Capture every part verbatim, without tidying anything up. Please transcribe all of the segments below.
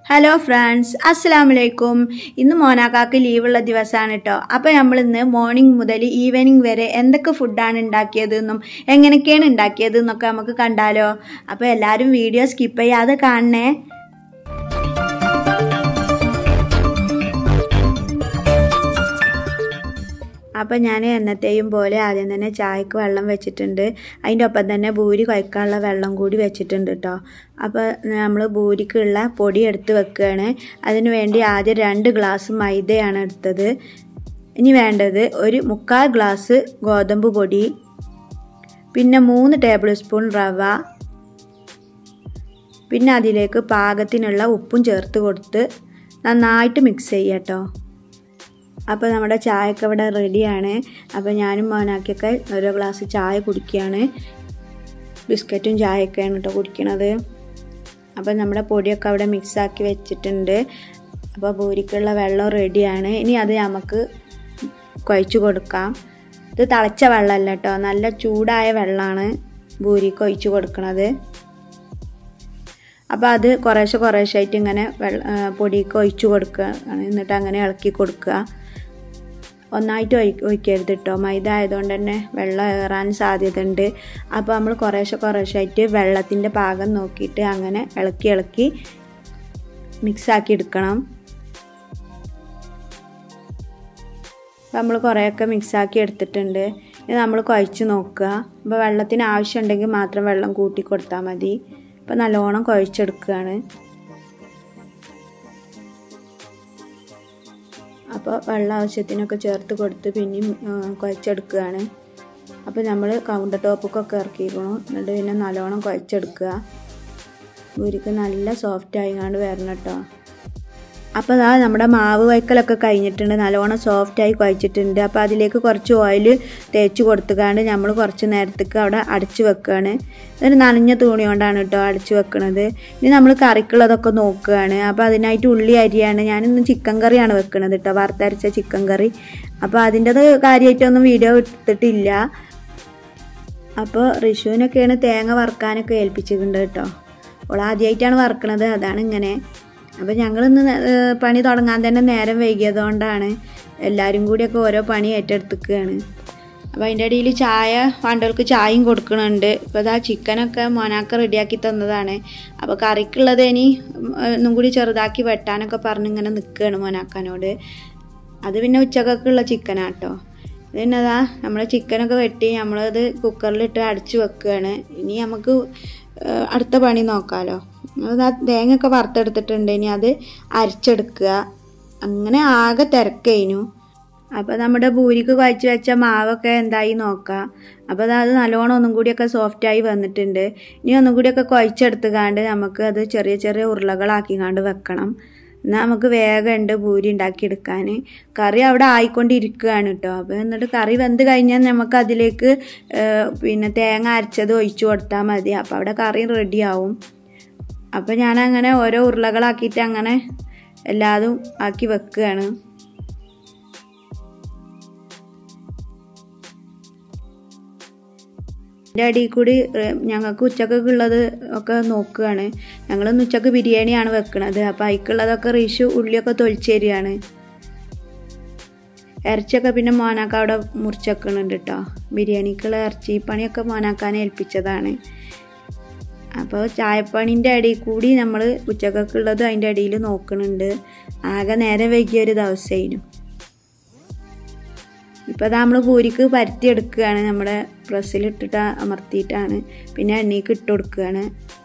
Hello friends, Assalamualaikum. ഇന്ന് മോനാക്കാക്ക് leave ഉള്ള ദിവസമാണ് ട്ടോ. അപ്പോൾ നമ്മൾ ഇന്ന് മോർണിംഗ് മുതൽ ഈവനിംഗ് വരെ എന്തൊക്കെ ഫുഡ് ആണ് ഉണ്ടാക്കിയത് എന്നും എങ്ങനെയൊക്കെയാണ് ഉണ്ടാക്കിയത് എന്നൊക്കെ നമുക്ക് കണ്ടാലോ. അപ്പോൾ എല്ലാവരും വീഡിയോ സ്കിപ്പ് ചെയ്യാതെ കാണണേ. അപ്പോൾ ഞാൻ എന്നത്തെയും പോലെ ആദ്യം തന്നെ ചായക്ക് വെള്ളം വെച്ചിട്ടുണ്ട്. അതിൻ്റെ ഒപ്പം തന്നെ ബൂരി കുഴക്കാനുള്ള വെള്ളം കൂടി വെച്ചിട്ടുണ്ട് കേട്ടോ. അപ്പോൾ നമ്മൾ ബൂരിക്കുള്ള പൊടി എടുത്ത് വെക്കുകയാണ്. അതിന് വേണ്ടി ആദ്യം രണ്ട് ഗ്ലാസ് മൈദയാണ് എടുത്തത്. ഇനി വേണ്ടത് ഒരു മുക്കാൽ ഗ്ലാസ് ഗോതമ്പ് പൊടി, പിന്നെ മൂന്ന് ടേബിൾ സ്പൂൺ റവ, പിന്നെ അതിലേക്ക് പാകത്തിനുള്ള ഉപ്പും ചേർത്ത് കൊടുത്ത് നന്നായിട്ട് മിക്സ് ചെയ്യുക കേട്ടോ. അപ്പോൾ നമ്മുടെ ചായയൊക്കെ ഇവിടെ റെഡിയാണ്. അപ്പോൾ ഞാനും മോനാക്കിയൊക്കെ ഓരോ ഗ്ലാസ് ചായ കുടിക്കുകയാണ്. ബിസ്ക്കറ്റും ചായയൊക്കെയാണ് കേട്ടോ കുടിക്കണത്. അപ്പോൾ നമ്മുടെ പൊടിയൊക്കെ അവിടെ മിക്സാക്കി വെച്ചിട്ടുണ്ട്. അപ്പോൾ ബൂരിക്കുള്ള വെള്ളം റെഡിയാണ്. ഇനി അത് നമുക്ക് കുഴച്ച് കൊടുക്കാം. ഇത് തിളച്ച വെള്ളമല്ല കേട്ടോ, നല്ല ചൂടായ വെള്ളമാണ് ബൂരിക്ക് ഒഴിച്ച് കൊടുക്കുന്നത്. അപ്പോൾ അത് കുറേശ്ശെ കുറേശ്ശായിട്ട് ഇങ്ങനെ വെള്ള പൊടിയൊക്കെ ഒഴിച്ച് കൊടുക്കുക, എന്നിട്ട് അങ്ങനെ ഇളക്കി കൊടുക്കുക. ഒന്നായിട്ട് ഒഴി ഒഴിക്കരുത് കേട്ടോ, മൈദ ആയതുകൊണ്ട് തന്നെ വെള്ളം ഏറാൻ സാധ്യത ഉണ്ട്. അപ്പോൾ നമ്മൾ കുറേശ്ശെ കുറേശ്ശായിട്ട് വെള്ളത്തിൻ്റെ പാകം നോക്കിയിട്ട് അങ്ങനെ ഇളക്കി ഇളക്കി മിക്സാക്കി എടുക്കണം. അപ്പോൾ നമ്മൾ കുറേയൊക്കെ മിക്സാക്കി എടുത്തിട്ടുണ്ട്. ഇത് നമ്മൾ കുഴച്ച് നോക്കുക. അപ്പോൾ വെള്ളത്തിന് ആവശ്യമുണ്ടെങ്കിൽ മാത്രം വെള്ളം കൂട്ടി കൊടുത്താൽ മതി. അപ്പോൾ നല്ലോണം കുഴച്ചെടുക്കുകയാണ്. അപ്പോൾ വെള്ളം ആവശ്യത്തിനൊക്കെ ചേർത്ത് കൊടുത്ത് പിന്നെയും കുഴച്ചെടുക്കുകയാണ്. അപ്പോൾ നമ്മൾ കൗണ്ടർ ടോപ്പൊക്കെ ഇറക്കിയിരിക്കണം. എന്നിട്ട് പിന്നെ നല്ലോണം കുഴച്ചെടുക്കുക. ബൂരിക്ക് നല്ല സോഫ്റ്റ് ആയിങ്ങാണ്ട് വരണം കേട്ടോ. അപ്പോൾ അതാ നമ്മുടെ മാവ് വയ്ക്കലൊക്കെ കഴിഞ്ഞിട്ടുണ്ട്, നല്ലോണം സോഫ്റ്റായി കുഴച്ചിട്ടുണ്ട്. അപ്പോൾ അതിലേക്ക് കുറച്ച് ഓയിൽ തേച്ച് കൊടുത്തുകൊണ്ട് നമ്മൾ കുറച്ച് നേരത്തേക്ക് അവിടെ അടച്ചു വെക്കുകയാണ്. ഇതൊരു നനഞ്ഞ തുണി കൊണ്ടാണ് കേട്ടോ അടച്ചു വെക്കുന്നത്. ഇനി നമ്മൾ കറിക്കുള്ളതൊക്കെ നോക്കുകയാണ്. അപ്പോൾ അതിനായിട്ട് ഉള്ളി അരിയാണ്. ഞാനിന്ന് ചിക്കൻ കറിയാണ് വെക്കുന്നത് കേട്ടോ, വറുത്തരച്ച ചിക്കൻ കറി. അപ്പോൾ അതിൻ്റെത് കാര്യമായിട്ടൊന്നും വീഡിയോ എടുത്തിട്ടില്ല. അപ്പോൾ റിഷുവിനൊക്കെയാണ് തേങ്ങ വറുക്കാനൊക്കെ ഏൽപ്പിച്ചിട്ടുണ്ട് കേട്ടോ. അവൾ ആദ്യമായിട്ടാണ് വറുക്കണത്, അതാണ് ഇങ്ങനെ. അപ്പോൾ ഞങ്ങളിന്ന് പണി തുടങ്ങാൻ തന്നെ നേരം വൈകിയതുകൊണ്ടാണ് എല്ലാവരും കൂടിയൊക്കെ ഓരോ പണി ഏറ്റെടുത്തുക്കുകയാണ്. അപ്പോൾ അതിൻ്റെ ഇടയിൽ ചായ വേണ്ടവർക്ക് ചായയും കൊടുക്കണുണ്ട്. ഇപ്പോൾ ഇതാ ചിക്കനൊക്കെ മോനാക്ക റെഡിയാക്കി തന്നതാണ്. അപ്പോൾ കറിക്കുള്ളത് ഇനി ഒന്നും കൂടി ചെറുതാക്കി വെട്ടാനൊക്കെ പറഞ്ഞ് ഇങ്ങനെ നിൽക്കുകയാണ് മോനാക്കാനോട്. അത് പിന്നെ ഉച്ചക്കൊക്കെയുള്ള ചിക്കനാട്ടോ. പിന്നെ അതാ നമ്മൾ ചിക്കനൊക്കെ വെട്ടി നമ്മളത് കുക്കറിലിട്ട് അടച്ച് വെക്കുകയാണ്. ഇനി നമുക്ക് അടുത്ത പണി നോക്കാമല്ലോ. അത് തേങ്ങയൊക്കെ വറുത്തെടുത്തിട്ടുണ്ട്, ഇനി അത് അരച്ചെടുക്കുക. അങ്ങനെ ആകെ തിരക്കഴിഞ്ഞു. അപ്പോൾ നമ്മുടെ ബൂരിക്ക് കുഴച്ച് വെച്ച മാവൊക്കെ എന്തായി നോക്കാം. അപ്പോൾ അത് നല്ലോണം ഒന്നും കൂടിയൊക്കെ സോഫ്റ്റായി വന്നിട്ടുണ്ട്. ഇനി ഒന്നും കൂടിയൊക്കെ കുഴച്ചെടുത്തുകാണ്ട് നമുക്ക് അത് ചെറിയ ചെറിയ ഉരുളകളാക്കിക്കാണ്ട് വെക്കണം. എന്നാൽ നമുക്ക് വേഗമുണ്ട് ഭൂരി ഉണ്ടാക്കിയെടുക്കാൻ. കറി അവിടെ ആയിക്കൊണ്ടിരിക്കുകയാണ് കേട്ടോ. അപ്പോൾ എന്നിട്ട് കറി വെന്ത് കഴിഞ്ഞാൽ നമുക്ക് അതിലേക്ക് പിന്നെ തേങ്ങ അരച്ചത് ഒഴിച്ചു കൊടുത്താൽ മതി. അപ്പോൾ അവിടെ കറി റെഡിയാവും. അപ്പോൾ ഞാനങ്ങനെ ഓരോ ഉരുളകളാക്കിയിട്ട് അങ്ങനെ എല്ലാതും ആക്കി വെക്കുകയാണ്. അതിൻ്റെ അടിയിൽ കൂടി ഞങ്ങൾക്ക് ഉച്ചക്കൊക്കെ ഉള്ളത് ഒക്കെ നോക്കുകയാണ്. ഞങ്ങളിന്ന് ഉച്ചക്ക് ബിരിയാണിയാണ് വെക്കുന്നത്. അപ്പോൾ അതിക്കുള്ളതൊക്കെ റിഷു ഉള്ളിയൊക്കെ തൊളിച്ചേരിയാണ്. ഇറച്ചിയൊക്കെ പിന്നെ മോനാക്ക അവിടെ മുറിച്ചെക്കുന്നുണ്ട് കേട്ടോ. ബിരിയാണിക്കുള്ള ഇറച്ചി പണിയൊക്കെ മോനാക്കാനെ ഏൽപ്പിച്ചതാണ്. അപ്പോൾ ചായപ്പണീൻ്റെ ഇടയിൽ കൂടി നമ്മൾ ഉച്ചക്കൊക്കെ ഉള്ളത് അതിൻ്റെ ഇടയിൽ നോക്കുന്നുണ്ട്. ആകെ നേരം വൈകിയൊരു ദിവസമായിരുന്നു. ഇപ്പോൾ അതാ നമ്മൾ പൂരിക്ക് പരത്തിയെടുക്കുകയാണ്. നമ്മുടെ പ്രസ്സിലിട്ടിട്ട് അമർത്തിയിട്ടാണ്, പിന്നെ എണ്ണയ്ക്ക് ഇട്ട് കൊടുക്കുകയാണ്.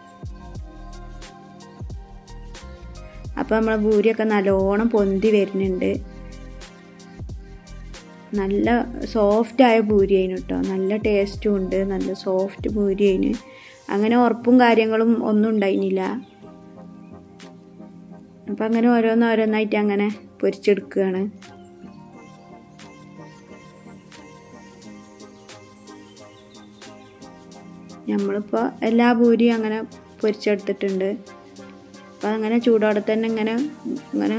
അപ്പോൾ നമ്മളെ പൂരിയൊക്കെ നല്ലോണം പൊന്തി വരുന്നുണ്ട്. നല്ല സോഫ്റ്റായ പൂരി ആയിരുന്നു കേട്ടോ, നല്ല ടേസ്റ്റും ഉണ്ട്, നല്ല സോഫ്റ്റ് പൂരി ആയിരുന്നു. അങ്ങനെ ഉറപ്പും കാര്യങ്ങളും ഒന്നും ഉണ്ടായിരുന്നില്ല. അപ്പം അങ്ങനെ ഓരോന്നോരോന്നായിട്ട് അങ്ങനെ പൊരിച്ചെടുക്കുകയാണ്. നമ്മളിപ്പോൾ എല്ലാ പൂരിയും അങ്ങനെ പൊരിച്ചെടുത്തിട്ടുണ്ട്. അപ്പോൾ അങ്ങനെ ചൂടോടെ തന്നെ ഇങ്ങനെ ഇങ്ങനെ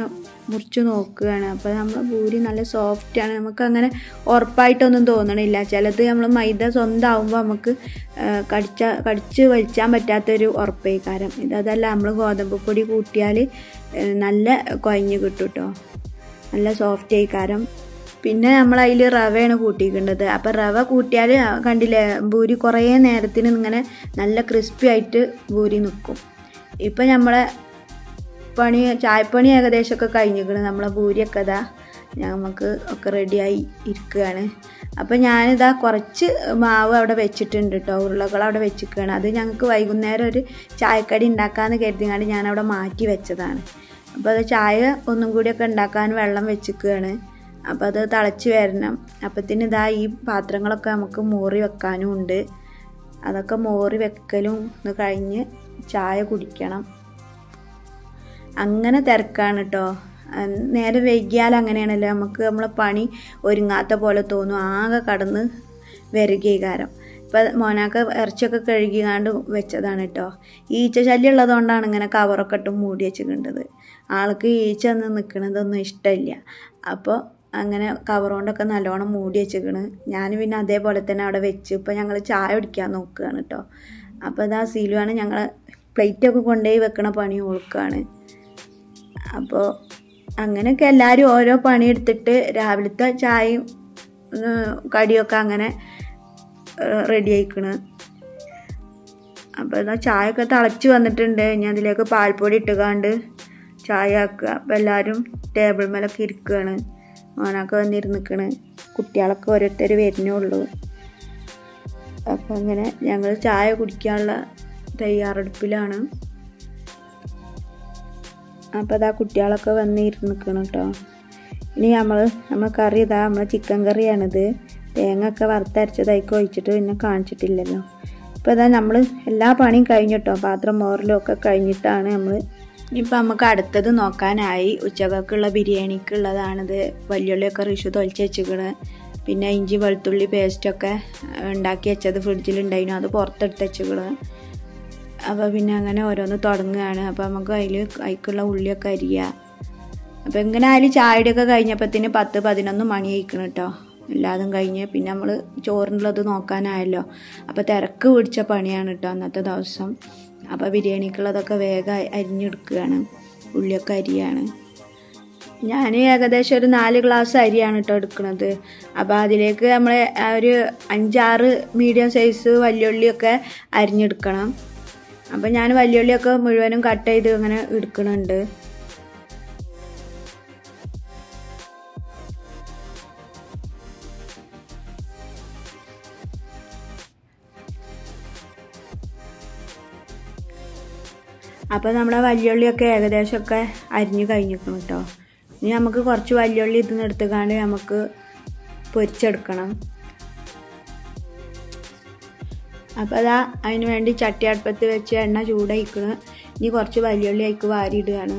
മുറിച്ച് നോക്കുകയാണ്. അപ്പോൾ നമ്മൾ പൂരി നല്ല സോഫ്റ്റാണ്. നമുക്കങ്ങനെ ഉറപ്പായിട്ടൊന്നും തോന്നണില്ല. ചിലത് നമ്മൾ മൈദ സ്വന്തമാകുമ്പോൾ നമുക്ക് കടിച്ച കടിച്ച് വലിച്ചാൻ പറ്റാത്തൊരു ഉറപ്പേക്കാരം. ഇതല്ല, നമ്മൾ ഗോതമ്പ് പൊടി കൂട്ടിയാൽ നല്ല കുഴഞ്ഞ് കിട്ടും കേട്ടോ, നല്ല സോഫ്റ്റ് ആയിക്കാരം. പിന്നെ നമ്മൾ അതിൽ റവയാണ് കൂട്ടിക്കേണ്ടത്. അപ്പോൾ റവ കൂട്ടിയാൽ കണ്ടില്ലേ, പൂരി കുറേ നേരത്തിന് ഇങ്ങനെ നല്ല ക്രിസ്പി ആയിട്ട് പൂരി നിൽക്കും. ഇപ്പം നമ്മളെ പണി ചായപ്പണി ഏകദേശമൊക്കെ കഴിഞ്ഞിരിക്കണം. നമ്മളെ പൂരിയൊക്കെ ഇതാ നമുക്ക് ഒക്കെ റെഡിയായി ഇരിക്കുകയാണ്. അപ്പോൾ ഞാനിതാ കുറച്ച് മാവ് അവിടെ വെച്ചിട്ടുണ്ട് കേട്ടോ, ഉരുളകൾ അവിടെ വെച്ചിരിക്കുകയാണ്. അത് ഞങ്ങൾക്ക് വൈകുന്നേരം ഒരു ചായക്കടി ഉണ്ടാക്കാമെന്ന് കരുതിങ്ങാണ്ട് ഞാനവിടെ മാറ്റി വെച്ചതാണ്. അപ്പോൾ അത് ചായ ഒന്നും കൂടിയൊക്കെ ഉണ്ടാക്കാൻ വെള്ളം വെച്ചിരിക്കുകയാണ്. അപ്പോൾ അത് തിളച്ച് വരണം. അപ്പത്തിന് ഇതാ ഈ പാത്രങ്ങളൊക്കെ നമുക്ക് മോറി വെക്കാനും ഉണ്ട്. അതൊക്കെ മോറി വെക്കലും ഇത് കഴിഞ്ഞ് ചായ കുടിക്കണം. അങ്ങനെ തിരക്കാണ് കേട്ടോ. നേരെ വൈകിയാൽ അങ്ങനെയാണല്ലോ, നമുക്ക് നമ്മളെ പണി ഒരുങ്ങാത്ത പോലെ തോന്നും, ആകെ കടന്ന് വരികീകാരം. ഇപ്പം മോനാക്ക ഇറച്ചിയൊക്കെ കഴുകിയാണ്ട് വെച്ചതാണ് കേട്ടോ. ഈച്ച ശല്യം ഉള്ളതുകൊണ്ടാണ് ഇങ്ങനെ കവറൊക്കെ ഇട്ട് മൂടി വെച്ചിട്ടുണ്ടത്. ആൾക്ക് ഈച്ച ഒന്ന് നിൽക്കണതൊന്നും ഇഷ്ടമില്ല. അപ്പോൾ അങ്ങനെ കവറുകൊണ്ടൊക്കെ നല്ലോണം മൂടി വെച്ചിക്കണ്. ഞാൻ പിന്നെ അതേപോലെ തന്നെ അവിടെ വെച്ച് ഇപ്പോൾ ഞങ്ങൾ ചായ കുടിക്കാൻ നോക്കുകയാണ് കേട്ടോ. അപ്പോൾ ഇതാ സീലുവാണ് ഞങ്ങൾ പ്ലേറ്റൊക്കെ കൊണ്ടുപോയി വെക്കണ പണി ഓൾക്കാണ്. അപ്പോൾ അങ്ങനെയൊക്കെ എല്ലാവരും ഓരോ പണിയെടുത്തിട്ട് രാവിലത്തെ ചായയും കടിയൊക്കെ അങ്ങനെ റെഡി ആയിക്കണ്. അപ്പോൾ ഇതാ ചായയൊക്കെ തിളച്ച് വന്നിട്ടുണ്ട്. ഇനി അതിലേക്ക് പാൽപ്പൊടി ഇട്ടുകാണ്ട് ചായ ആക്കുക. അപ്പോൾ എല്ലാവരും ടേബിൾ മേലൊക്കെ ഇരിക്കുകയാണ്. ഓനൊക്കെ വന്നിരുന്നിക്കണ്. കുട്ടികളൊക്കെ ഓരോരുത്തർ വരുന്നേ ഉള്ളൂ. അപ്പം അങ്ങനെ ഞങ്ങൾ ചായ കുടിക്കാനുള്ള തയ്യാറെടുപ്പിലാണ്. അപ്പോൾ അതാ കുട്ടികളൊക്കെ വന്നിരുന്നിക്കണം കേട്ടോ. ഇനി നമ്മൾ നമ്മൾ കറി ഇതാ നമ്മളെ ചിക്കൻ കറിയാണിത്. തേങ്ങ ഒക്കെ വറുത്തരച്ചതായിക്ക് ഒഴിച്ചിട്ട് പിന്നെ കാണിച്ചിട്ടില്ലല്ലോ. ഇപ്പോൾ ഇതാ നമ്മൾ എല്ലാ പണിയും കഴിഞ്ഞിട്ടോ, പാത്രം മോറലും ഒക്കെ കഴിഞ്ഞിട്ടാണ് നമ്മൾ. ഇനിയിപ്പോൾ നമുക്ക് അടുത്തത് നോക്കാനായി. ഉച്ചക്കൊക്കെയുള്ള ബിരിയാണിക്കുള്ളതാണിത്. വലിയുള്ളിയൊക്കെ റിഷു തൊലിച്ച് വെച്ചിക്കണ്. പിന്നെ ഇഞ്ചി വെളുത്തുള്ളി പേസ്റ്റൊക്കെ ഉണ്ടാക്കി വെച്ചത് ഫ്രിഡ്ജിലുണ്ടായിരുന്നു, അത് പുറത്തെടുത്ത് വെച്ചിക്കണ്. അപ്പോൾ പിന്നെ അങ്ങനെ ഓരോന്ന് തുടങ്ങുകയാണ്. അപ്പോൾ നമുക്ക് അതിൽ അതിക്കുള്ള ഉള്ളിയൊക്കെ അരിയുക. അപ്പോൾ എങ്ങനെ ആയാലും ചായയുടെയൊക്കെ കഴിഞ്ഞപ്പോഴത്തേന് പത്ത് പതിനൊന്ന് മണി കഴിക്കണം കേട്ടോ. എല്ലാതും കഴിഞ്ഞ് പിന്നെ നമ്മൾ ചോറിനുള്ളത് നോക്കാനായല്ലോ. അപ്പോൾ തിരക്ക് പിടിച്ച പണിയാണ് കേട്ടോ അന്നത്തെ ദിവസം. അപ്പോൾ ബിരിയാണിക്കുള്ളതൊക്കെ വേഗം അരിഞ്ഞെടുക്കുകയാണ്. ഉള്ളിയൊക്കെ അരിയാണ്. ഞാൻ ഏകദേശം ഒരു നാല് ഗ്ലാസ് അരിയാണ് കേട്ടോ എടുക്കുന്നത്. അപ്പോൾ അതിലേക്ക് നമ്മൾ ഒരു അഞ്ചാറ് മീഡിയം സൈസ് വലിയുള്ളിയൊക്കെ അരിഞ്ഞെടുക്കണം. അപ്പം ഞാൻ വലിയുള്ളിയൊക്കെ മുഴുവനും കട്ട് ചെയ്ത് ഇങ്ങനെ എടുക്കുന്നുണ്ട്. അപ്പോൾ നമ്മളെ വലിയുള്ളിയൊക്കെ ഏകദേശമൊക്കെ അരിഞ്ഞ് കഴിഞ്ഞിരിക്കണം കേട്ടോ. ഇനി നമുക്ക് കുറച്ച് വലിയുള്ളി ഇതിന്ന് എടുത്തുകൊണ്ട് നമുക്ക് പൊരിച്ചെടുക്കണം. അപ്പോൾ അതാ അതിന് വേണ്ടി ചട്ടി അടുപ്പത്ത് വെച്ച് എണ്ണ ചൂടായിക്കണം. ഇനി കുറച്ച് വലിയുള്ളി അതിക്ക് വാരിയിടുകയാണ്.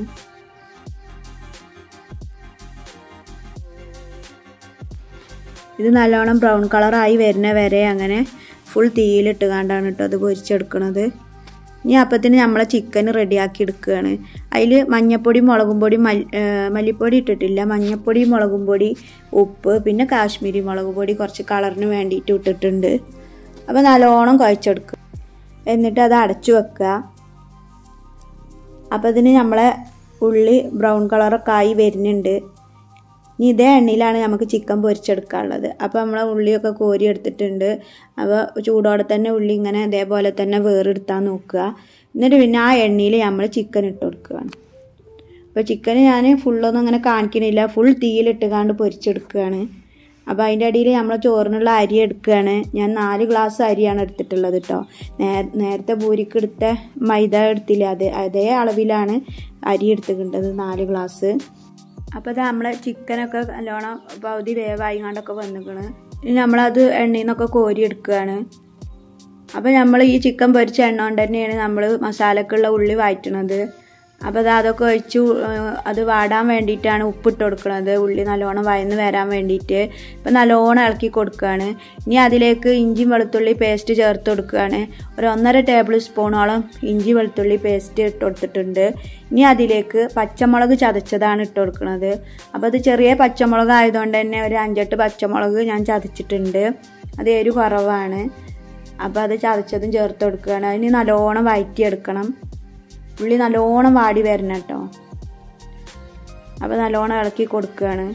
ഇത് നല്ലോണം ബ്രൗൺ കളറായി വരുന്ന വരെ അങ്ങനെ ഫുൾ തീയിലിട്ട് കണ്ടാണ് കേട്ടോ അത് പൊരിച്ചെടുക്കണത്. ഇനി അപ്പത്തിന് നമ്മളെ ചിക്കൻ റെഡിയാക്കി എടുക്കുകയാണ്. അതിൽ മഞ്ഞൾപ്പൊടി മുളകും പൊടി മല്ലി മല്ലിപ്പൊടി ഇട്ടിട്ടില്ല. മഞ്ഞൾപ്പൊടി മുളകും പൊടി ഉപ്പ് പിന്നെ കാശ്മീരി മുളക് പൊടി കുറച്ച് കളറിന് വേണ്ടിയിട്ട് ഇട്ടിട്ടുണ്ട്. അപ്പോൾ നല്ലോണം കുഴച്ചെടുക്കുക. എന്നിട്ട് അത് അടച്ചു വെക്കുക. അപ്പോൾ ഇതിന് നമ്മളെ ഉള്ളി ബ്രൗൺ കളറൊക്കെ ആയി വരുന്നുണ്ട്. ഇനി ഇതേ എണ്ണയിലാണ് നമുക്ക് ചിക്കൻ പൊരിച്ചെടുക്കാനുള്ളത്. അപ്പോൾ നമ്മൾ ഉള്ളിയൊക്കെ കോരി എടുത്തിട്ടുണ്ട്. അപ്പോൾ ചൂടോടെ തന്നെ ഉള്ളി ഇങ്ങനെ ഇതേപോലെ തന്നെ വേറെടുത്താൽ നോക്കുക. എന്നിട്ട് പിന്നെ ആ എണ്ണയിൽ നമ്മൾ ചിക്കൻ ഇട്ട് കൊടുക്കുകയാണ്. അപ്പോൾ ചിക്കൻ ഞാൻ ഫുള്ളൊന്നും അങ്ങനെ കാണിക്കണില്ല, ഫുൾ തീയിലിട്ടുകാണ്ട് പൊരിച്ചെടുക്കുകയാണ്. അപ്പോൾ അതിൻ്റെ അടിയിൽ നമ്മൾ ചോറിനുള്ള അരി എടുക്കുകയാണ്. ഞാൻ നാല് ഗ്ലാസ് അരിയാണ് എടുത്തിട്ടുള്ളത് കേട്ടോ. നേ നേരത്തെ പൂരിക്ക് എടുത്ത മൈദ എടുത്തില്ല, അതേ അതേ അളവിലാണ് അരി എടുത്തിട്ടുണ്ടത്, നാല് ഗ്ലാസ്. അപ്പോൾ ഇത് നമ്മളെ ചിക്കനൊക്കെ നല്ലോണം പകുതി വേവായിങ്ങാണ്ടൊക്കെ വന്നിക്കണ്. ഇനി നമ്മളത് എണ്ണയിൽ നിന്നൊക്കെ കോരി എടുക്കുകയാണ്. അപ്പോൾ നമ്മൾ ഈ ചിക്കൻ പൊരിച്ച എണ്ണ കൊണ്ട് തന്നെയാണ് നമ്മൾ മസാലക്കുള്ള ഉള്ളി വഴറ്റണത്. അപ്പോൾ അത് അതൊക്കെ ഒഴിച്ച് അത് വാടാൻ വേണ്ടിയിട്ടാണ് ഉപ്പിട്ട് കൊടുക്കുന്നത്, ഉള്ളി നല്ലോണം വയന്ന് വരാൻ വേണ്ടിയിട്ട്. ഇപ്പം നല്ലോണം ഇളക്കി കൊടുക്കുകയാണ്. ഇനി അതിലേക്ക് ഇഞ്ചി വെളുത്തുള്ളി പേസ്റ്റ് ചേർത്ത് കൊടുക്കുകയാണ്. ഒരു ഒന്നര ടേബിൾ സ്പൂണോളം ഇഞ്ചി വെളുത്തുള്ളി പേസ്റ്റ് ഇട്ട് കൊടുത്തിട്ടുണ്ട്. ഇനി അതിലേക്ക് പച്ചമുളക് ചതച്ചതാണ് ഇട്ട് കൊടുക്കുന്നത്. അപ്പോൾ അത് ചെറിയ പച്ചമുളക് ആയതുകൊണ്ട് തന്നെ ഒരു അഞ്ചെട്ട് പച്ചമുളക് ഞാൻ ചതച്ചിട്ടുണ്ട്. അത് എരു കുറവാണ്. അപ്പോൾ അത് ചതച്ചതും ചേർത്ത് കൊടുക്കുകയാണ്. അതിന് നല്ലോണം വഴറ്റിയെടുക്കണം. ഉള്ളി നല്ലോണം വാടി വരണം കേട്ടോ. അപ്പോൾ നല്ലോണം ഇളക്കി കൊടുക്കുകയാണ്.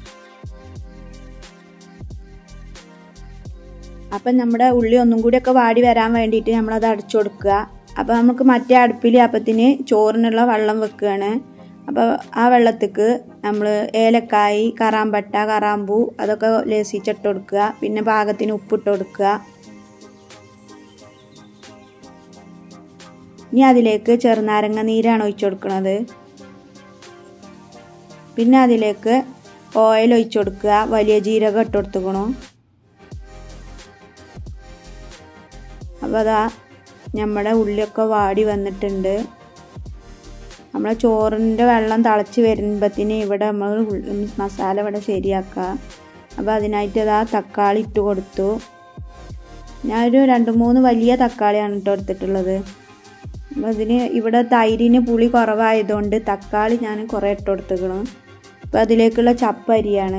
അപ്പം നമ്മുടെ ഉള്ളി ഒന്നും കൂടിയൊക്കെ വാടി വരാൻ വേണ്ടിയിട്ട് നമ്മളത് അടച്ചു കൊടുക്കുക. അപ്പോൾ നമുക്ക് മറ്റേ അടുപ്പിൽ അപ്പത്തിന് ചോറിനുള്ള വെള്ളം വെക്കുകയാണ്. അപ്പോൾ ആ വെള്ളത്തേക്ക് നമ്മൾ ഏലക്കായി, കറാമ്പട്ട, കറാമ്പൂ അതൊക്കെ ലേസിച്ചിട്ട് കൊടുക്കുക. പിന്നെ പാകത്തിന് ഉപ്പിട്ട് കൊടുക്കുക. ഇനി അതിലേക്ക് ചെറുനാരങ്ങ നീരാണ് ഒഴിച്ചു കൊടുക്കുന്നത്. പിന്നെ അതിലേക്ക് ഓയിൽ ഒഴിച്ചു കൊടുക്കുക. വലിയ ജീരകം ഇട്ട് കൊടുത്തുക്കണു. അപ്പോൾ അതാ നമ്മുടെ ഉള്ളിയൊക്കെ വാടി വന്നിട്ടുണ്ട്. നമ്മളെ ചോറിൻ്റെ വെള്ളം തിളച്ച് വരുമ്പത്തിന് ഇവിടെ നമ്മൾ മസാല ഇവിടെ ശരിയാക്കുക. അപ്പോൾ അതിനായിട്ട് അതാ തക്കാളി ഇട്ട് കൊടുത്തു. ഞാനൊരു രണ്ട് മൂന്ന് വലിയ തക്കാളിയാണ് ഇട്ട് കൊടുത്തിട്ടുള്ളത്. അപ്പം അതിന് ഇവിടെ തൈരിന് പുളി കുറവായതുകൊണ്ട് തക്കാളി ഞാൻ കുറേ ഇട്ട് കൊടുത്തിക്കണം. അപ്പം അതിലേക്കുള്ള ചപ്പരിയാണ്.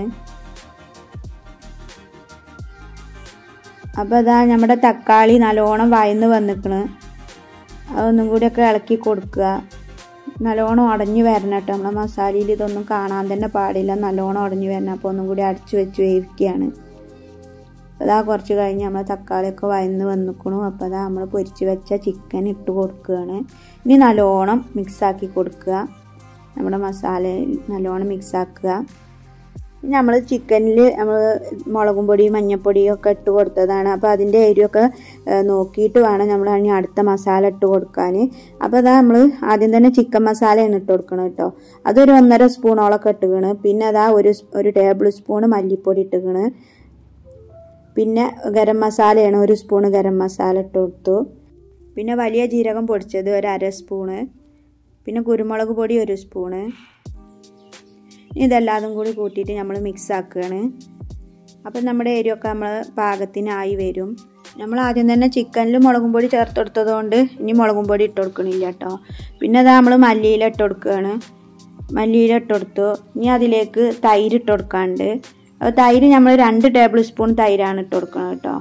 അപ്പോൾ അതാ നമ്മുടെ തക്കാളി നല്ലോണം വയന്ന് വന്നിക്കണ്. അതൊന്നും കൂടിയൊക്കെ ഇളക്കി കൊടുക്കുക. നല്ലോണം ഉടഞ്ഞു വരണം കേട്ടോ. നമ്മളെ മസാലയിൽ ഇതൊന്നും കാണാൻ തന്നെ പാടില്ല. നല്ലോണം ഉടഞ്ഞു വരണം. അപ്പോൾ ഒന്നും കൂടി അടച്ചു വെച്ച് വേവിക്കുകയാണ്. അതാ കുറച്ച് കഴിഞ്ഞ് നമ്മൾ തക്കാളിയൊക്കെ വയന്ന് വന്നിക്കണു. അപ്പോൾ അതാ നമ്മൾ പൊരിച്ച് വെച്ച ചിക്കൻ ഇട്ട് കൊടുക്കുകയാണ്. ഇനി നല്ലോണം മിക്സാക്കി കൊടുക്കുക. നമ്മുടെ മസാല നല്ലോണം മിക്സാക്കുക. നമ്മൾ ചിക്കനിൽ നമ്മൾ മുളകും പൊടി, മഞ്ഞൾപ്പൊടിയും ഒക്കെ ഇട്ട് കൊടുത്തതാണ്. അപ്പോൾ അതിൻ്റെ എരിവൊക്കെ നോക്കിയിട്ട് വേണം നമ്മൾ ഇനി അടുത്ത മസാല ഇട്ട് കൊടുക്കാൻ. അപ്പോൾ അതാ നമ്മൾ ആദ്യം തന്നെ ചിക്കൻ മസാലയാണ് ഇട്ട് കൊടുക്കണം കേട്ടോ. അതൊരു ഒന്നര സ്പൂണോളൊക്കെ ഇട്ടുകണ്. പിന്നെ അതാ ഒരു ഒരു ടേബിൾ സ്പൂണ് മല്ലിപ്പൊടി ഇട്ടുകണ്. പിന്നെ ഗരം മസാലയാണ്, ഒരു സ്പൂണ് ഗരം മസാല ഇട്ട് കൊടുത്തു. പിന്നെ വലിയ ജീരകം പൊടിച്ചത് ഒരു അര സ്പൂണ്. പിന്നെ കുരുമുളക് പൊടി ഒരു സ്പൂണ്. ഇതെല്ലാതും കൂടി കൂട്ടിയിട്ട് നമ്മൾ മിക്സ് ആക്കുകയാണ്. അപ്പം നമ്മുടെ എരിവൊക്കെ നമ്മൾ പാകത്തിനായി വരും. നമ്മൾ ആദ്യം തന്നെ ചിക്കനിൽ മുളകും പൊടി ചേർത്ത് കൊടുത്തതുകൊണ്ട് ഇനി മുളകും പൊടി ഇട്ട് കൊടുക്കണില്ല കേട്ടോ. പിന്നെ അതാ നമ്മൾ മല്ലിയില ഇട്ട് കൊടുക്കുകയാണ്. മല്ലിയില ഇട്ട് കൊടുത്തു. ഇനി അതിലേക്ക് തൈര് ഇട്ട് കൊടുക്കാണ്ട്. അപ്പോൾ തൈര് നമ്മൾ രണ്ട് ടേബിൾ സ്പൂൺ തൈരാണ് ഇട്ട് കൊടുക്കുന്നത് കേട്ടോ.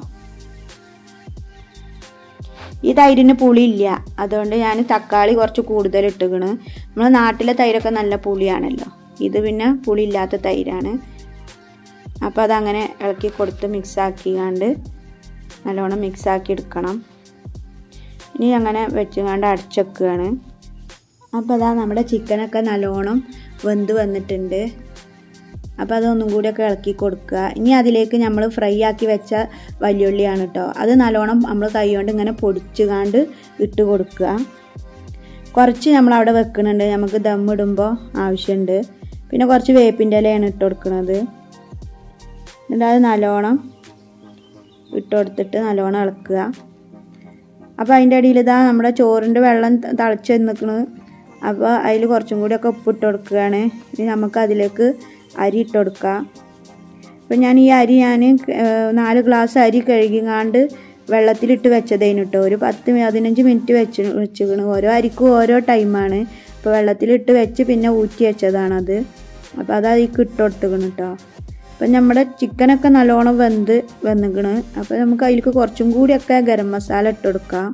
ഈ തൈരിന് പുളിയില്ല, അതുകൊണ്ട് ഞാൻ തക്കാളി കുറച്ച് കൂടുതൽ ഇട്ടുകണ്. നമ്മൾ നാട്ടിലെ തൈരൊക്കെ നല്ല പുളിയാണല്ലോ. ഇത് പിന്നെ പുളിയില്ലാത്ത തൈരാണ്. അപ്പോൾ അതങ്ങനെ ഇളക്കി കൊടുത്ത് മിക്സാക്കിക്കാണ്ട് നല്ലോണം മിക്സാക്കി എടുക്കണം. ഇനി അങ്ങനെ വെച്ചുകൊണ്ട് അടച്ചെക്കുകയാണ്. അപ്പോൾ അതാ നമ്മുടെ ചിക്കനൊക്കെ നല്ലോണം വെന്ത് വന്നിട്ടുണ്ട്. അപ്പോൾ അതൊന്നും കൂടിയൊക്കെ ഇളക്കി കൊടുക്കുക. ഇനി അതിലേക്ക് നമ്മൾ ഫ്രൈ ആക്കി വെച്ച വലിയുള്ളിയാണ് കേട്ടോ. അത് നല്ലോണം നമ്മൾ കൈ കൊണ്ട് ഇങ്ങനെ പൊടിച്ചുകാണ്ട് ഇട്ട് കൊടുക്കുക. കുറച്ച് നമ്മൾ അവിടെ വെക്കുന്നുണ്ട്, നമുക്ക് ദമ്മിടുമ്പോൾ ആവശ്യമുണ്ട്. പിന്നെ കുറച്ച് വേപ്പിൻ്റെ ഇലയാണ് ഇട്ട് കൊടുക്കുന്നത്. എന്നിട്ട് അത് നല്ലോണം ഇട്ട് കൊടുത്തിട്ട് നല്ലോണം ഇളക്കുക. അപ്പോൾ അതിൻ്റെ ഇടയിൽ ഇതാ നമ്മുടെ ചോറിൻ്റെ വെള്ളം തിളച്ച് നിൽക്കുന്നത്. അപ്പോൾ അതിൽ കുറച്ചും കൂടിയൊക്കെ ഉപ്പിട്ട് കൊടുക്കുകയാണ്. ഇനി നമുക്ക് അതിലേക്ക് അരി ഇട്ട് കൊടുക്കുക. അപ്പം ഞാൻ ഈ അരി ഞാൻ നാല് ഗ്ലാസ് അരി കഴുകിങ്ങാണ്ട് വെള്ളത്തിലിട്ട് വെച്ചതേനു കേട്ടോ. ഒരു പത്ത് പതിനഞ്ച് മിനിറ്റ് വെച്ച് വെച്ചിക്കണ്. ഓരോ അരിക്കും ഓരോ ടൈമാണ്. അപ്പോൾ വെള്ളത്തിലിട്ട് വെച്ച് പിന്നെ ഊറ്റി വെച്ചതാണത്. അപ്പോൾ അത് അതിലേക്ക് ഇട്ട് കൊടുത്തിക്കണം കേട്ടോ. അപ്പം നമ്മുടെ ചിക്കനൊക്കെ നല്ലോണം വെന്ത് വന്നിക്കണ്. അപ്പോൾ നമുക്ക് അതിലേക്ക് കുറച്ചും കൂടിയൊക്കെ ഗരം മസാല ഇട്ട് കൊടുക്കാം.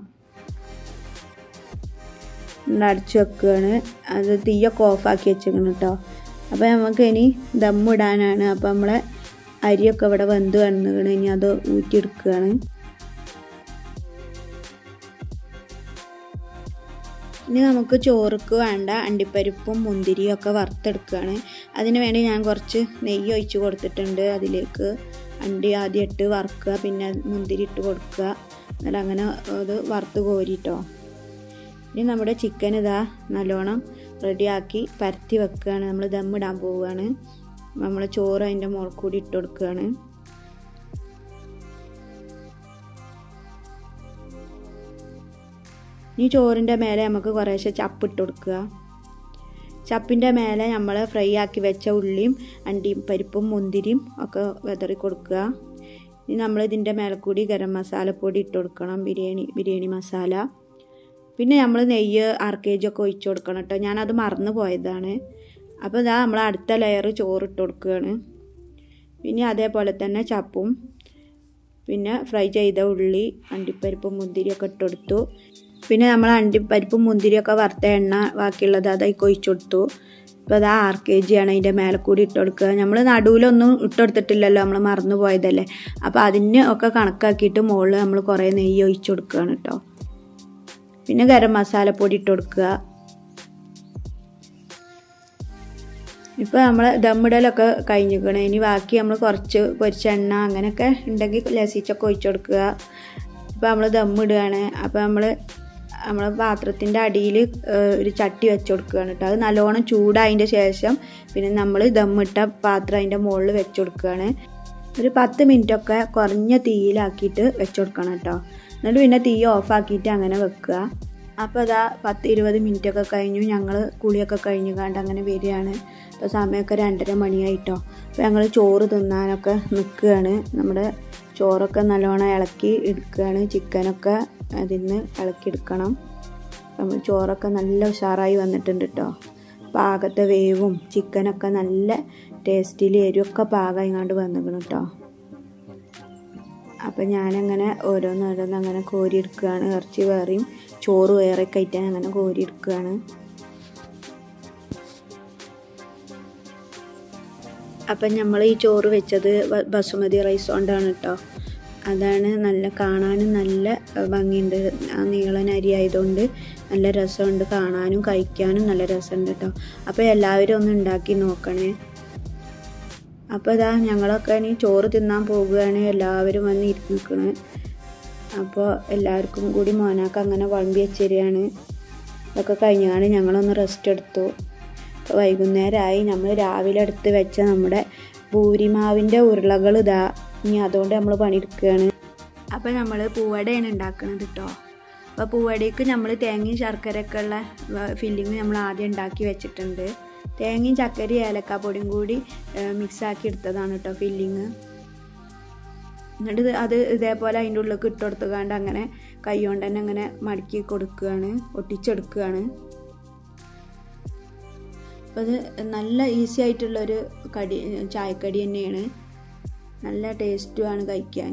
അടച്ചു വെക്കുകയാണ്. അത് തീയൊക്കെ ഓഫാക്കി വെച്ചിരിക്കണം കേട്ടോ. അപ്പോൾ നമുക്ക് ഇനി ദമ്മിടാനാണ്. അപ്പോൾ നമ്മളെ അരിയൊക്കെ ഇവിടെ വെന്ത് വന്നിക്കണം. ഇനി അത് ഊറ്റിയെടുക്കുകയാണ്. ഇനി നമുക്ക് ചോറുക്ക് വേണ്ട അണ്ടിപ്പരിപ്പും മുന്തിരിയും ഒക്കെ വറുത്തെടുക്കുകയാണ്. അതിന് വേണ്ടി ഞാൻ കുറച്ച് നെയ്യ് ഒഴിച്ച് കൊടുത്തിട്ടുണ്ട്. അതിലേക്ക് അണ്ടി ആദ്യം ഇട്ട് വറുക്കുക, പിന്നെ മുന്തിരി ഇട്ട് കൊടുക്കുക. എന്നിട്ട് അങ്ങനെ അത് വറുത്ത് കോരിട്ടോ. ഇനി നമ്മുടെ ചിക്കൻ ഇതാ നല്ലോണം റെഡിയാക്കി പരത്തി വെക്കുകയാണ്. നമ്മൾ ദമ്മിടാൻ പോവുകയാണ്. നമ്മൾ ചോറ് അതിൻ്റെ മുകളിൽ കൂടി ഇട്ട് കൊടുക്കുകയാണ്. ഈ ചോറിൻ്റെ മേലെ നമുക്ക് കുറേശ്ശെ ചപ്പിട്ട് കൊടുക്കുക. ചപ്പിൻ്റെ മേലെ നമ്മൾ ഫ്രൈ ആക്കി വെച്ച ഉള്ളിയും അണ്ടിയും പരിപ്പും മുന്തിരിയും ഒക്കെ വിതറി കൊടുക്കുക. ഇനി നമ്മൾ ഇതിൻ്റെ മേലെ കൂടി ഗരം മസാലപ്പൊടി ഇട്ട് കൊടുക്കണം, ബിരിയാണി ബിരിയാണി മസാല. പിന്നെ നമ്മൾ നെയ്യ് അര കെ ജി ഒക്കെ ഒഴിച്ച് കൊടുക്കണം കേട്ടോ. ഞാനത് മറന്നു പോയതാണ്. അപ്പോൾ ഇതാ നമ്മൾ അടുത്ത ലെയർ ചോറ് ഇട്ട് കൊടുക്കുകയാണ്. പിന്നെ അതേപോലെ തന്നെ ചപ്പും പിന്നെ ഫ്രൈ ചെയ്ത ഉള്ളി അണ്ടിപ്പരിപ്പും മുന്തിരിയൊക്കെ ഇട്ട് കൊടുത്തു. പിന്നെ നമ്മൾ അണ്ടിപ്പരിപ്പും മുന്തിരിയൊക്കെ വറുത്ത എണ്ണ ബാക്കിയുള്ളത് അതൊക്കെ ഒഴിച്ചു കൊടുത്തു. അപ്പോൾ അത് ആർ കെ ജി ആണ് അതിൻ്റെ മേലെ കൂടി ഇട്ട് കൊടുക്കുക. നമ്മൾ നടുവിലൊന്നും ഇട്ട് കൊടുത്തിട്ടില്ലല്ലോ, നമ്മൾ മറന്നു പോയതല്ലേ. അപ്പോൾ അതിന് ഒക്കെ കണക്കാക്കിയിട്ട് മുകളിൽ നമ്മൾ കുറേ നെയ്യ് ഒഴിച്ചു കൊടുക്കുകയാണ് കേട്ടോ. പിന്നെ ഗരം മസാലപ്പൊടി ഇട്ട് കൊടുക്കുക. ഇപ്പോൾ നമ്മൾ ദമ്മിടലൊക്കെ കഴിഞ്ഞിരിക്കണം. ഇനി ബാക്കി നമ്മൾ കുറച്ച് പൊരിച്ച എണ്ണ അങ്ങനെയൊക്കെ ഉണ്ടെങ്കിൽ ലസിച്ചൊക്കെ ഒഴിച്ചു കൊടുക്കുക. ഇപ്പോൾ നമ്മൾ ദമ്മിടുകയാണ്. അപ്പോൾ നമ്മൾ നമ്മൾ പാത്രത്തിൻ്റെ അടിയിൽ ഒരു ചട്ടി വെച്ച് കൊടുക്കുകയാണ് കേട്ടോ. അത് നല്ലോണം ചൂടായതിൻ്റെ ശേഷം പിന്നെ നമ്മൾ ദമ്മിട്ട പാത്രം അതിൻ്റെ മുകളിൽ വെച്ച് കൊടുക്കുകയാണ്. ഒരു പത്ത് മിനിറ്റൊക്കെ കുറഞ്ഞ തീയിലാക്കിയിട്ട് വെച്ച് കൊടുക്കണം കേട്ടോ. എന്നിട്ട് പിന്നെ തീ ഓഫാക്കിയിട്ട് അങ്ങനെ വെക്കുക. അപ്പോൾ അതാ പത്ത് ഇരുപത് മിനിറ്റൊക്കെ കഴിഞ്ഞു. ഞങ്ങൾ കുളിയൊക്കെ കഴിഞ്ഞു കണ്ട് അങ്ങനെ വരികയാണ്. അപ്പോൾ സമയമൊക്കെ രണ്ടര മണിയായിട്ടോ. അപ്പോൾ ഞങ്ങൾ ചോറ് തിന്നാനൊക്കെ നിൽക്കുകയാണ്. നമ്മുടെ ചോറൊക്കെ നല്ലോണം ഇളക്കി എടുക്കുകയാണ്. ചിക്കനൊക്കെ അതിൽ നിന്ന് ഇളക്കിയെടുക്കണം. നമ്മൾ ചോറൊക്കെ നല്ല ഉഷാറായി വന്നിട്ടുണ്ട് കേട്ടോ. പാകത്തെ വേവും ചിക്കനൊക്കെ നല്ല ടേസ്റ്റിൽ എരിവൊക്കെ പാകമായിങ്ങാണ്ട് വന്നിക്കണം കേട്ടോ. അപ്പം ഞാനങ്ങനെ ഓരോന്നോരോന്ന് അങ്ങനെ കോരിയെടുക്കുകയാണ്. ഇറച്ചി വേറെയും ചോറ് വേറെ കയറ്റാൻ അങ്ങനെ കോരിയെടുക്കുകയാണ്. അപ്പം നമ്മൾ ഈ ചോറ് വെച്ചത് ബസുമതി റൈസ് കൊണ്ടാണ് കേട്ടോ. അതാണ് നല്ല കാണാനും നല്ല ഭംഗിയുണ്ട്. ആ നീളൻ അരി ആയതുകൊണ്ട് നല്ല രസമുണ്ട്, കാണാനും കഴിക്കാനും നല്ല രസമുണ്ട് കേട്ടോ. അപ്പോൾ എല്ലാവരും ഒന്ന് ഉണ്ടാക്കി നോക്കണേ. അപ്പോൾ ഇതാ ഞങ്ങളൊക്കെ ഇനി ചോറ് തിന്നാൻ പോകുകയാണ്. എല്ലാവരും വന്ന് ഇരുന്ന് നിൽക്കണേ. അപ്പോൾ എല്ലാവർക്കും കൂടി മോനാക്ക് അങ്ങനെ വിളമ്പി വെച്ചരികയാണ്. അതൊക്കെ കഴിഞ്ഞാണ് ഞങ്ങളൊന്ന് റെസ്റ്റ് എടുത്തു. അപ്പോൾ വൈകുന്നേരമായി. നമ്മൾ രാവിലെ എടുത്ത് വെച്ച നമ്മുടെ പൂരിമാവിൻ്റെ ഉരുളകൾ ഇതാ ഇനി അതുകൊണ്ട് നമ്മൾ പണിയെടുക്കുകയാണ്. അപ്പോൾ നമ്മൾ പൂവടയാണ് ഉണ്ടാക്കുന്നത് കേട്ടോ. അപ്പോൾ പൂവടയ്ക്ക് നമ്മൾ തേങ്ങയും ശർക്കരയൊക്കെ ഉള്ള ഫില്ലിങ് നമ്മൾ ആദ്യം ഉണ്ടാക്കി വെച്ചിട്ടുണ്ട്. തേങ്ങയും ചക്കരയും ഏലക്കാപ്പൊടിയും കൂടി മിക്സാക്കി എടുത്തതാണ് കേട്ടോ ഫില്ലിങ്. എന്നിട്ട് അത് ഇതേപോലെ അതിൻ്റെ ഉള്ളിലേക്ക് ഇട്ട് കൊടുത്തുകൊണ്ട് അങ്ങനെ കൈ കൊണ്ട് തന്നെ അങ്ങനെ മടക്കി കൊടുക്കുകയാണ്, ഒട്ടിച്ചെടുക്കുകയാണ്. അപ്പോൾ അത് നല്ല ഈസി ആയിട്ടുള്ളൊരു കടി ചായക്കടി തന്നെയാണ്. നല്ല ടേസ്റ്റുമാണ് കഴിക്കാൻ.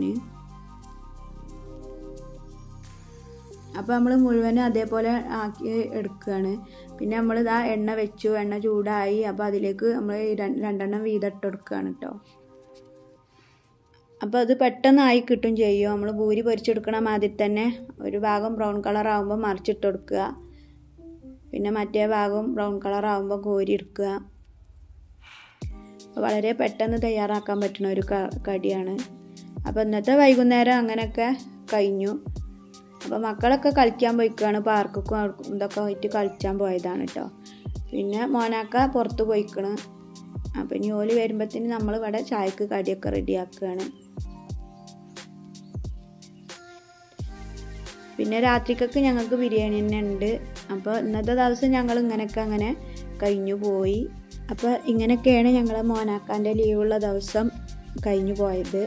അപ്പോൾ നമ്മൾ മുഴുവനും അതേപോലെ ആക്കി എടുക്കുകയാണ്. പിന്നെ നമ്മൾ ഇതാ എണ്ണ വെച്ചു, എണ്ണ ചൂടായി. അപ്പോൾ അതിലേക്ക് നമ്മൾ രണ്ടെണ്ണം വീതം ഇട്ട് കൊടുക്കുകയാണ് കേട്ടോ. അപ്പോൾ അത് പെട്ടെന്നായി കിട്ടും ചെയ്യും. നമ്മൾ പൂരി പൊരിച്ചെടുക്കണ മാതിരി തന്നെ ഒരു ഭാഗം ബ്രൗൺ കളർ ആകുമ്പോൾ മറിച്ചിട്ട് കൊടുക്കുക. പിന്നെ മറ്റേ ഭാഗം ബ്രൗൺ കളർ ആകുമ്പോൾ കോരി എടുക്കുക. വളരെ പെട്ടെന്ന് തയ്യാറാക്കാൻ പറ്റുന്ന ഒരു കടിയാണ്. അപ്പോൾ ഇന്നത്തെ വൈകുന്നേരം അങ്ങനെയൊക്കെ കഴിഞ്ഞു. അപ്പോൾ മക്കളൊക്കെ കളിക്കാൻ പോയിക്കുകയാണ്. പാർക്കും ഇതൊക്കെ പോയിട്ട് കളിച്ചാൻ പോയതാണ് കേട്ടോ. പിന്നെ മോനാക്ക പുറത്ത് പോയിക്കണം. അപ്പം ഇനി ഓല് വരുമ്പോഴത്തേന് നമ്മൾ ഇവിടെ ചായക്ക് കടിയൊക്കെ റെഡിയാക്കുകയാണ്. പിന്നെ രാത്രിക്കൊക്കെ ഞങ്ങൾക്ക് ബിരിയാണി തന്നെ ഉണ്ട്. അപ്പോൾ ഇന്നത്തെ ദിവസം ഞങ്ങൾ ഇങ്ങനെയൊക്കെ അങ്ങനെ കഴിഞ്ഞു പോയി. അപ്പോൾ ഇങ്ങനെയൊക്കെയാണ് ഞങ്ങൾ മോനാക്കാൻ്റെ ലീവുള്ള ദിവസം കഴിഞ്ഞു പോയത്.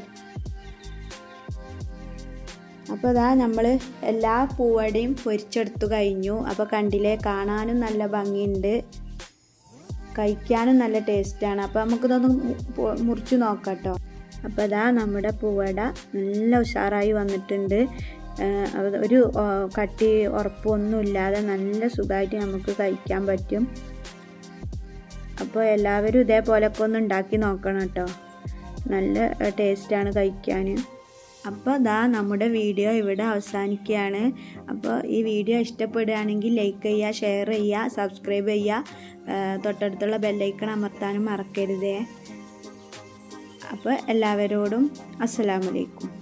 അപ്പോൾ അതാ നമ്മൾ എല്ലാ പൂവടയും പൊരിച്ചെടുത്തു കഴിഞ്ഞു. അപ്പോൾ കണ്ടില്ലേ, കാണാനും നല്ല ഭംഗിയുണ്ട്, കഴിക്കാനും നല്ല ടേസ്റ്റാണ്. അപ്പോൾ നമുക്കിതൊന്ന് മുറിച്ച് നോക്കാം കേട്ടോ. അപ്പോൾ അതാ നമ്മുടെ പൂവട നല്ല ഉഷാറായി വന്നിട്ടുണ്ട്. ഒരു കട്ടി ഉറപ്പൊന്നുമില്ലാതെ നല്ല സുഖമായിട്ട് നമുക്ക് കഴിക്കാൻ പറ്റും. അപ്പോൾ എല്ലാവരും ഇതേപോലൊക്കെ ഒന്ന് ഉണ്ടാക്കി നോക്കണം കേട്ടോ. നല്ല ടേസ്റ്റാണ് കഴിക്കാൻ. അപ്പോൾ ദാ നമ്മുടെ വീഡിയോ ഇവിടെ അവസാനിക്കുകയാണ്. അപ്പോൾ ഈ വീഡിയോ ഇഷ്ടപ്പെടുകയാണെങ്കിൽ ലൈക്ക് ചെയ്യുക, ഷെയർ ചെയ്യുക, സബ്സ്ക്രൈബ് ചെയ്യുക, തൊട്ടടുത്തുള്ള ബെല്ലൈക്കൺ അമർത്താനും മറക്കരുതേ. അപ്പോൾ എല്ലാവരോടും അസ്സലാമു അലൈക്കും.